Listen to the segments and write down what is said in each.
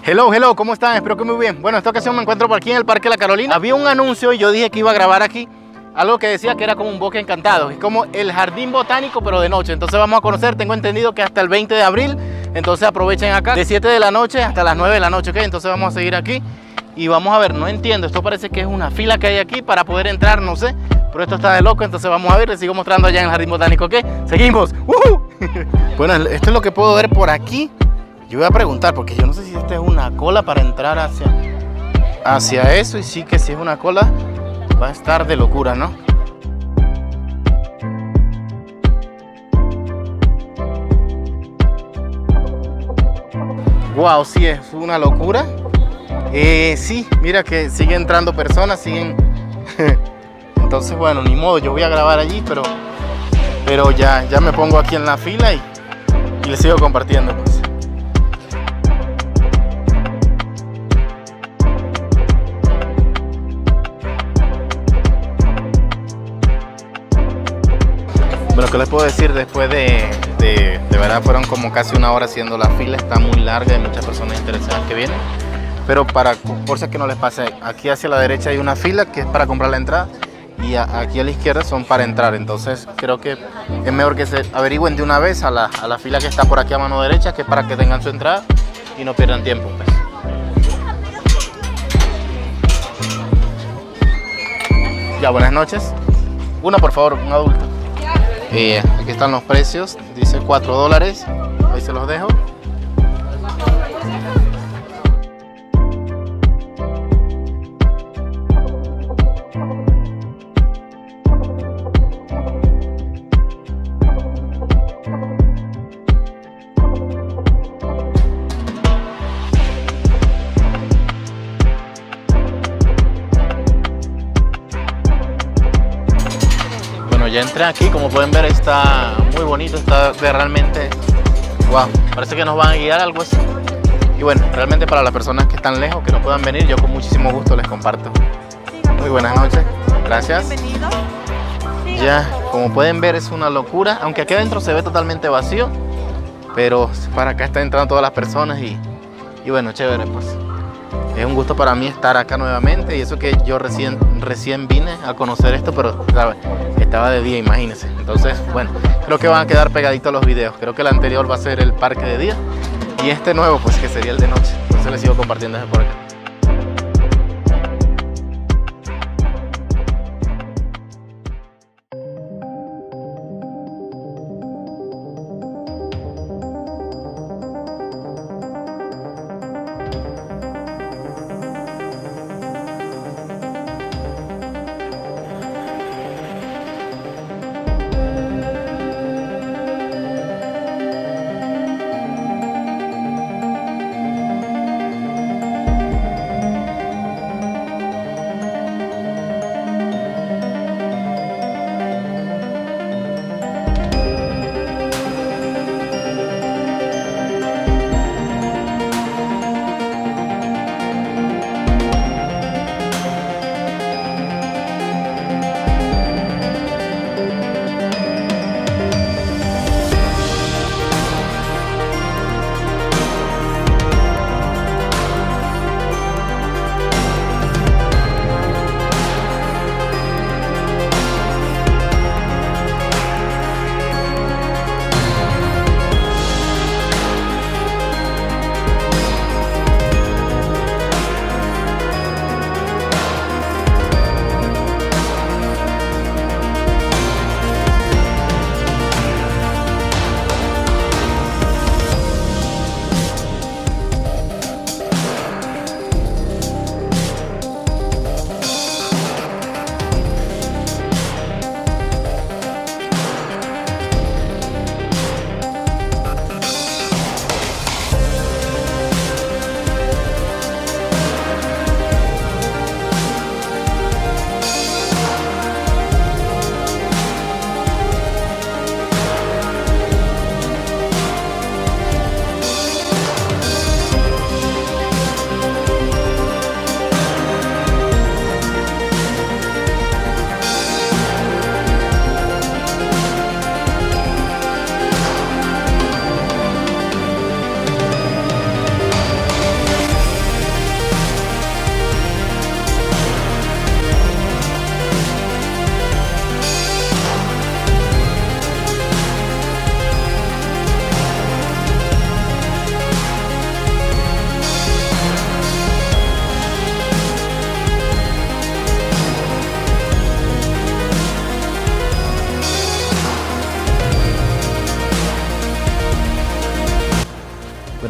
Hello, hello, ¿cómo están? Espero que muy bien. Bueno, esta ocasión me encuentro por aquí en el Parque La Carolina. Había un anuncio y yo dije que iba a grabar aquí algo que decía que era como un bosque encantado. Es como el jardín botánico, pero de noche. Entonces vamos a conocer, tengo entendido que hasta el 20 de abril. Entonces aprovechen acá de 7 de la noche hasta las 9 de la noche, ¿ok? Entonces vamos a seguir aquí y vamos a ver, no entiendo. Esto parece que es una fila que hay aquí para poder entrar, no sé. Pero esto está de loco, entonces vamos a ver, les sigo mostrando allá en el jardín botánico, ¿ok? ¡Seguimos! Bueno, esto es lo que puedo ver por aquí. Yo voy a preguntar, porque yo no sé si esta es una cola para entrar hacia eso. Y sí que si es una cola, va a estar de locura, ¿no? Wow, sí, es una locura. Sí, mira que siguen entrando personas, siguen... Entonces, bueno, ni modo, yo voy a grabar allí, pero ya me pongo aquí en la fila y les sigo compartiendo, pues. Bueno, ¿qué les puedo decir? Después de verdad fueron como casi una hora haciendo la fila, está muy larga, hay muchas personas interesadas que vienen, pero por si que no les pase, aquí hacia la derecha hay una fila que es para comprar la entrada y aquí a la izquierda son para entrar. Entonces creo que es mejor que se averigüen de una vez a la fila que está por aquí a mano derecha, que es para que tengan su entrada y no pierdan tiempo, pues. Ya, buenas noches. Una, por favor, un adulto. Aquí están los precios, dice $4, ahí se los dejo. Ya entré aquí, como pueden ver está muy bonito, está realmente, wow, parece que nos van a guiar algo así. Y bueno, realmente para las personas que están lejos, que no puedan venir, yo con muchísimo gusto les comparto. Muy buenas noches, gracias. Ya, como pueden ver es una locura, aunque aquí adentro se ve totalmente vacío, pero para acá están entrando todas las personas y bueno, chévere, pues. Es un gusto para mí estar acá nuevamente, y eso que yo recién vine a conocer esto, pero ¿sabes? Estaba de día, imagínense. Entonces, bueno, creo que van a quedar pegaditos los videos. Creo que el anterior va a ser el parque de día y este nuevo pues que sería el de noche. Entonces les sigo compartiendo desde por acá.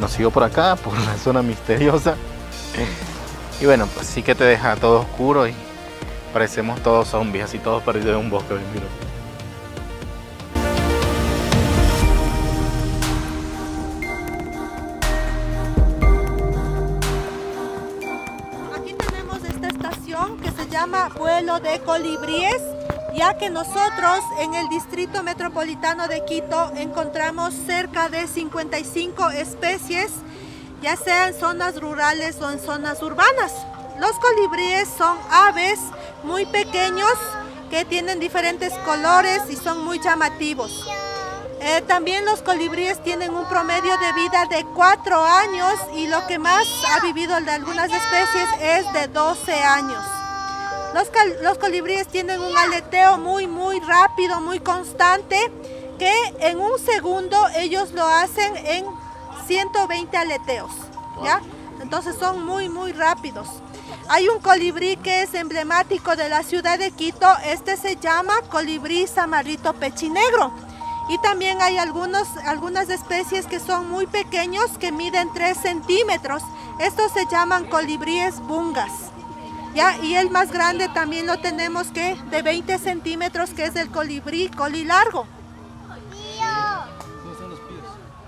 prosigo por acá, por la zona misteriosa. Y bueno, pues sí que te deja todo oscuro y parecemos todos zombies, así todos perdidos en un bosque. Mira. Aquí tenemos esta estación que se llama Vuelo de Colibríes, ya que nosotros en el Distrito Metropolitano de Quito encontramos cerca de 55 especies, ya sea en zonas rurales o en zonas urbanas. Los colibríes son aves muy pequeños que tienen diferentes colores y son muy llamativos. También los colibríes tienen un promedio de vida de 4 años y lo que más ha vivido de algunas especies es de 12 años. Los colibríes tienen un aleteo muy rápido, muy constante, que en un segundo ellos lo hacen en 120 aleteos, ¿ya? Entonces son muy rápidos. Hay un colibrí que es emblemático de la ciudad de Quito, este se llama colibrí zamarrito pechinegro. Y también hay algunas especies que son muy pequeños, que miden 3 centímetros. Estos se llaman colibríes bungas, ¿ya? Y el más grande también lo tenemos, que de 20 centímetros, que es el colibrí colilargo. ¿Dónde están los pies?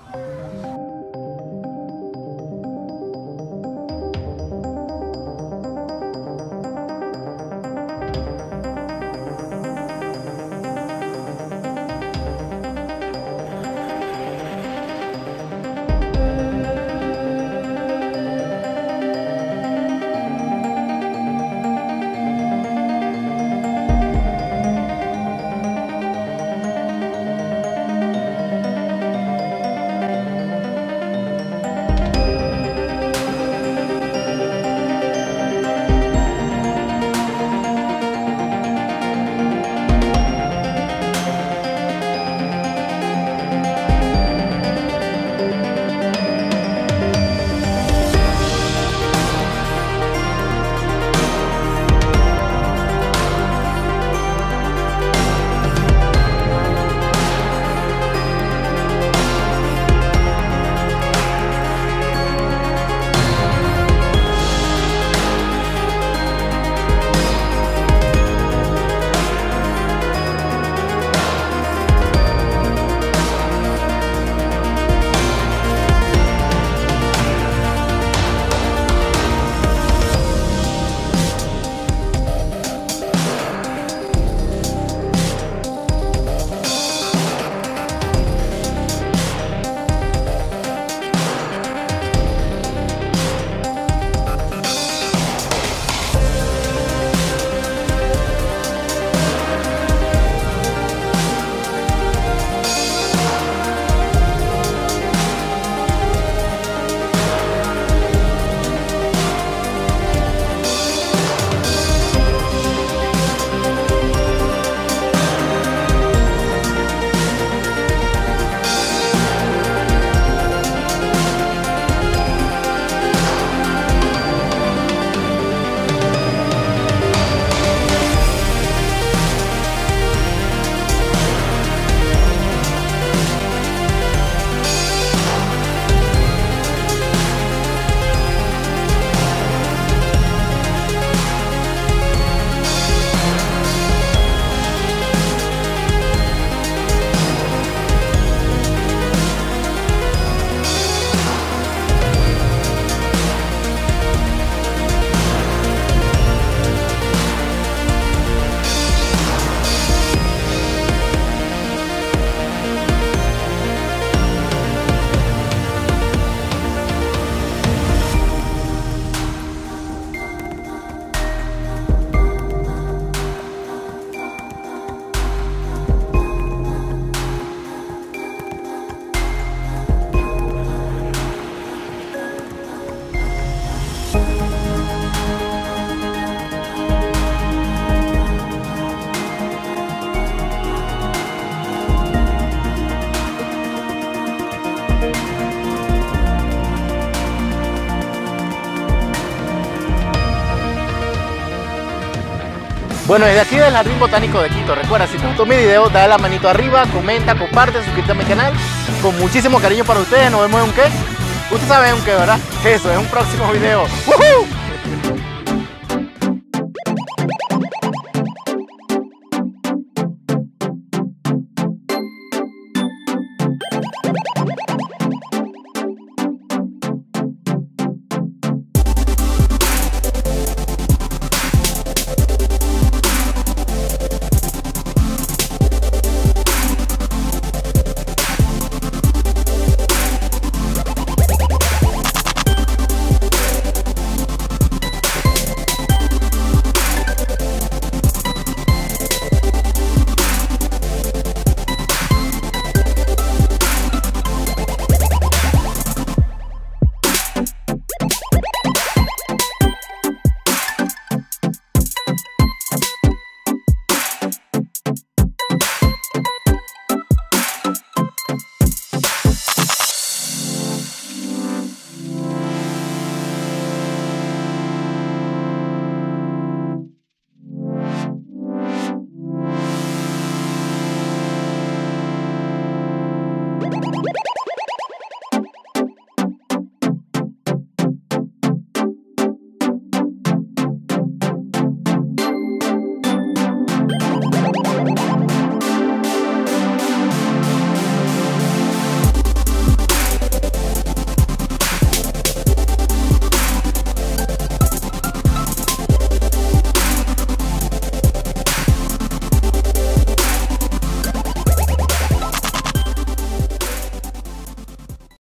Bueno, desde aquí del Jardín Botánico de Quito, recuerda, si te gustó mi video, dale la manito arriba, comenta, comparte, suscríbete a mi canal. Con muchísimo cariño para ustedes, nos vemos en un ¿qué? Ustedes saben qué, ¿verdad? Eso, es un próximo video. ¡Woohoo!